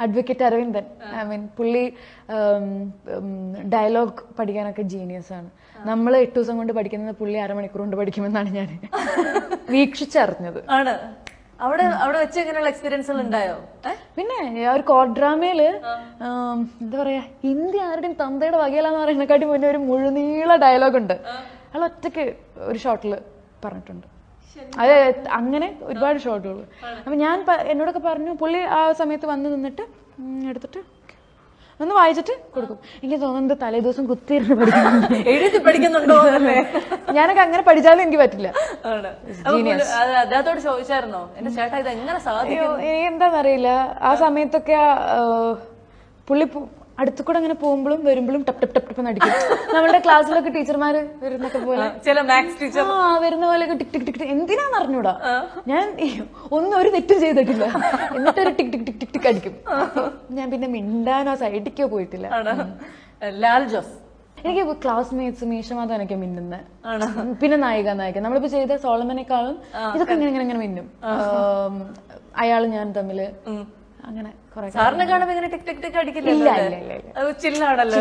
Advocate Aravindan. I mean പുള്ളി dialogue പഠിക്കാനൊക്കെ genius ആണ്. നമ്മൾ 8 ദിവസം കൊണ്ട് പഠിക്കുന്നത് പുള്ളി അരമണിക്കൂർ കൊണ്ട് പഠിക്കുമെന്നാണ് ഞാൻ വീക്ഷിച്ചറിഞ്ഞത്. ആണ് അവിടെ വെച്ച് എങ്ങനെയുള്ള എക്സ്പീരിയൻസുകൾ ഉണ്ടായോ? പിന്നെ ഒരു കോർട്ട് ഡ്രാമയില് എന്താ പറയാ, ഹിന്ദി ആരുടെയും തന്തയുടെ വകയിലാന്ന് പറയുന്നതിനെക്കാട്ടി മുന്നേ ഒരു മുഴുനീള ഡയലോഗ് ഉണ്ട്. അയാൾ ഒറ്റയ്ക്ക് ഒരു ഷോട്ടില് പറഞ്ഞിട്ടുണ്ട്. അത് അങ്ങനെ ഒരുപാട് ഷോട്ടുകൾ. അപ്പൊ ഞാൻ എന്നോടൊക്കെ പറഞ്ഞു, പുള്ളി ആ സമയത്ത് വന്ന് നിന്നിട്ട് എടുത്തിട്ട് ഒന്ന് വായിച്ചിട്ട് കൊടുക്കും. എനിക്ക് തോന്നുന്നത് തലേ ദിവസം കുത്തിയിരുന്ന് പഠിക്കുന്നുണ്ടോ? ഞാനൊക്കെ അങ്ങനെ പഠിച്ചാലും എനിക്ക് പറ്റില്ല. അദ്ദേഹത്തോട് ചോദിച്ചായിരുന്നോ എന്റെ ചേട്ടാ ഇത് എങ്ങനെ സാധിക്കും? എനിക്ക് എന്താന്നറിയില്ല, ആ സമയത്തൊക്കെ പുള്ളി അടുത്തു കൂടെ അങ്ങനെ പോകുമ്പോഴും വരുമ്പോഴും ടപ്പ് ടപ്പ് ടപ്പ് ടപ്പ് അടിക്കും. നമ്മുടെ ക്ലാസ്സിലൊക്കെ ടീച്ചർമാര് വരുന്നൊക്കെ പോലെ ചില മാത്സ് ടീച്ചർ വരുന്ന പോലെയൊക്കെ ടിക് ടിക് ടിക് എന്തിനാന്ന് അറിഞ്ഞൂടാ. ഞാൻ ഒരു തെറ്റും ചെയ്തിട്ടില്ല, എന്നിട്ടൊരു ടിക് ടിക് ടിക് ടിക് ടിക് അടിക്കും. ഞാൻ പിന്നെ മിണ്ടാനോ സൈഡിക്കോ പോയിട്ടില്ല. ലാൽ ജോസ് എനിക്ക് ക്ലാസ്മേറ്റ്സ് മീശമാധവനൊക്കെ മിന്നുന്നത്. പിന്നെ നായിക നമ്മളിപ്പോ ചെയ്ത സോളമനേക്കാളും ഇതൊക്കെ ഇങ്ങനെ ഇങ്ങനെ മിന്നും. അയാള് ഞാൻ തമ്മില് അങ്ങനെ സാറിനെ കാണുമ്പോ ഇങ്ങനെ ടിക് ടിക് ടിക് അടിക്കില്ല. ചില്ലാണല്ലോ.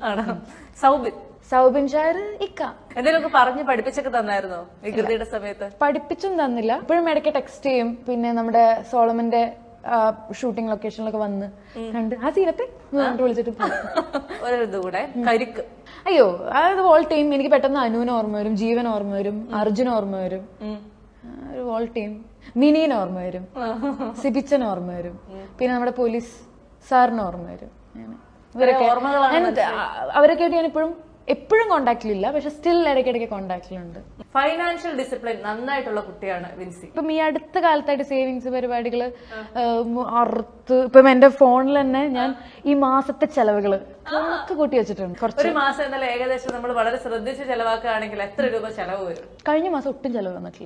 സൗബിൻ ഷാർ ഇക്ക എന്തെങ്കിലുമൊക്കെ പറഞ്ഞ് പഠിപ്പിച്ചൊക്കെ തന്നായിരുന്നോ വികൃതിയുടെ സമയത്ത്? പഠിപ്പിച്ചും തന്നില്ല. ഇപ്പോഴും ഇടയ്ക്ക് ടെക്സ്റ്റ് ചെയ്യും. പിന്നെ നമ്മുടെ സോളമന്റെ ഷൂട്ടിംഗ് ലൊക്കേഷനിലൊക്കെ വന്ന് കണ്ട് ആ സീനത്തെ വിളിച്ചിട്ട് കൂടെ കരിക്ക്. അയ്യോ, അതായത് വോൾ ടീം എനിക്ക് പെട്ടെന്ന് അനുവിന് ഓർമ്മ വരും, ജീവൻ ഓർമ്മ വരും, അർജുൻ ഓർമ്മ വരും, ഒരു വോൾ ടീം മിനീന് ഓർമ്മ വരും, സിബിച്ചന് ഓർമ്മ വരും, പിന്നെ നമ്മുടെ പോലീസ് സാറിന് ഓർമ്മ വരും. അവരൊക്കെ ആയിട്ട് ഞാൻ എപ്പോഴും കോണ്ടാക്റ്റിലില്ല, പക്ഷെ സ്റ്റിൽ ഇടയ്ക്കിടയ്ക്ക് കോണ്ടാക്റ്റിലുണ്ട്. ഫൈനാൻഷ്യൽ ഡിസിപ്ലിൻ നന്നായിട്ടുള്ള കുട്ടിയാണ് വിൻസി. ഇപ്പം ഈ അടുത്ത കാലത്തായിട്ട് സേവിങ്സ് പരിപാടികള് ഇപ്പം എന്റെ ഫോണിൽ തന്നെ ഞാൻ ഈ മാസത്തെ ചെലവുകള് ഒക്കെ കൂട്ടി വെച്ചിട്ടുണ്ട്. ഒരു മാസം എന്നാലും ഏകദേശം നമ്മൾ വളരെ ശ്രദ്ധിച്ച് ചെലവാക്കുകയാണെങ്കിൽ എത്ര രൂപ ചെലവ് വരും? കഴിഞ്ഞ മാസം ഒട്ടും ചെലവ് വന്നിട്ടില്ല.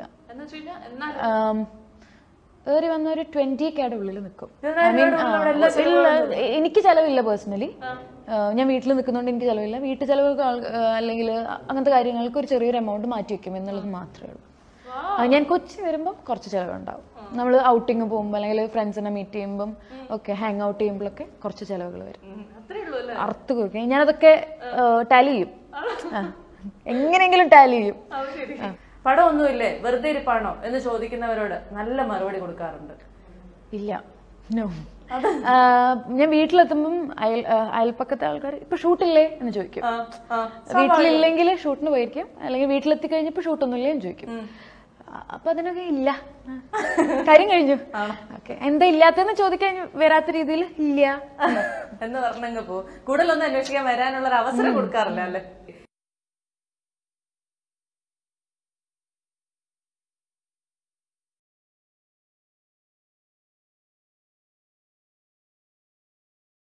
ഏറി വന്ന ഒരു 20K ഉള്ളിൽ നിൽക്കും. എനിക്ക് ചെലവില്ല പേഴ്സണലി. ഞാൻ വീട്ടിൽ നിൽക്കുന്നതുകൊണ്ട് എനിക്ക് ചെലവില്ല. വീട്ടു ചെലവുകൾക്ക് അല്ലെങ്കിൽ അങ്ങനത്തെ കാര്യങ്ങൾക്ക് ഒരു ചെറിയൊരു എമൗണ്ട് മാറ്റി വെക്കും എന്നുള്ളത് മാത്രമേ ഉള്ളൂ. ഞാൻ കൊച്ചി വരുമ്പോൾ കുറച്ച് ചെലവുണ്ടാവും. നമ്മൾ ഔട്ടിങ് പോകുമ്പോൾ അല്ലെങ്കിൽ ഫ്രണ്ട്സിനെ മീറ്റ് ചെയ്യുമ്പോൾ ഒക്കെ ഹാങ് ഔട്ട് ചെയ്യുമ്പോഴൊക്കെ കുറച്ച് ചെലവുകൾ വരും. അറുത്ത് കൊടുക്കും. ഞാനതൊക്കെ ടാലി ചെയ്യും, എങ്ങനെയെങ്കിലും ടാലി ചെയ്യും. പടമൊന്നുമില്ലേ, വെറുതെ ഇരിപ്പാണോ എന്ന് ചോദിക്കുന്നവരോട് നല്ല മറുപടി കൊടുക്കാറുണ്ട്. ഇല്ല, നോ. ഞാൻ വീട്ടിലെത്തുമ്പം അയൽപ്പക്കത്തെ ആൾക്കാർ ഇപ്പൊ ഷൂട്ടില്ലേ എന്ന് ചോദിക്കും. വീട്ടിലില്ലെങ്കിൽ ഷൂട്ടിന് പോയിരിക്കും, അല്ലെങ്കിൽ വീട്ടിലെത്തി കഴിഞ്ഞപ്പോ ഷൂട്ടൊന്നുമില്ലേ എന്ന് ചോദിക്കും. അപ്പൊ അതിനൊക്കെ ഇല്ല, കാര്യം കഴിഞ്ഞു. എന്താ ഇല്ലാത്തെന്ന് ചോദിക്കാൻ വരാത്ത രീതിയിൽ ഇല്ല എന്ന് പറഞ്ഞങ്ങ് പോ. കൂടുതലൊന്നും അന്വേഷിക്കാൻ വരാനുള്ള ഒരു അവസരം കൊടുക്കാറില്ല അല്ലേ?